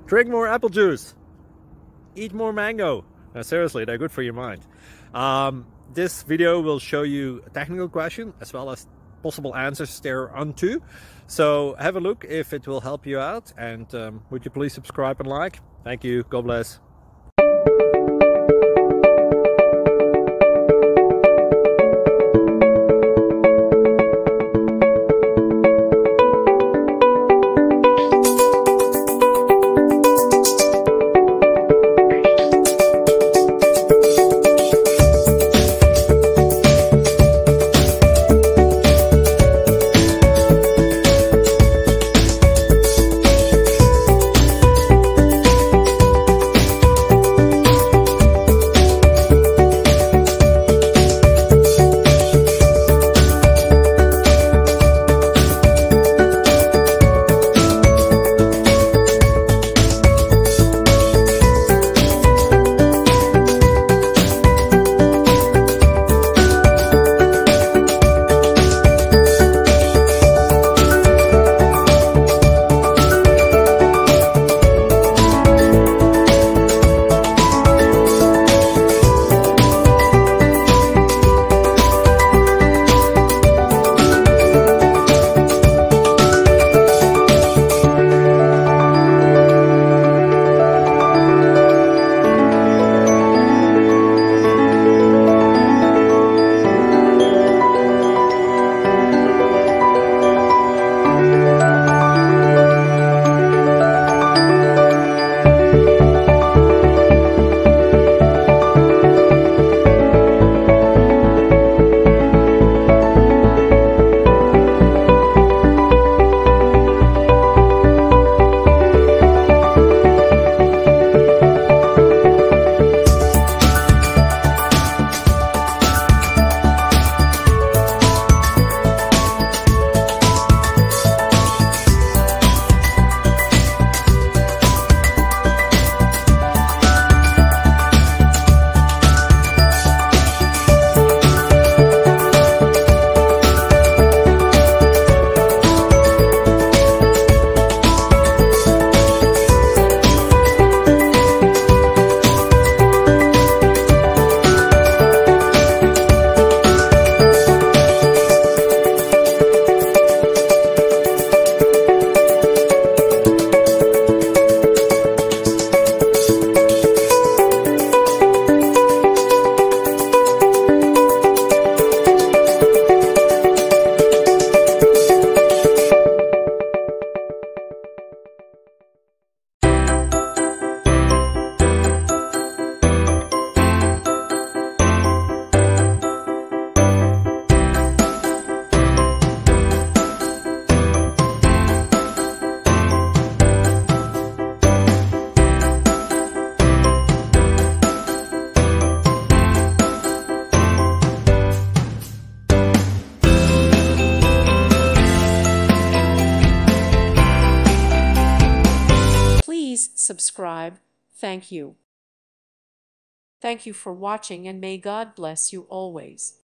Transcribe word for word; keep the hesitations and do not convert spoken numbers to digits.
Drink more apple juice. Eat more mango. No, seriously, they're good for your mind. Um, this video will show you a technical question as well as possible answers thereunto. So have a look if it will help you out, and um, would you please subscribe and like? Thank you. God bless. Please subscribe. Thank you. Thank you for watching, and may God bless you always.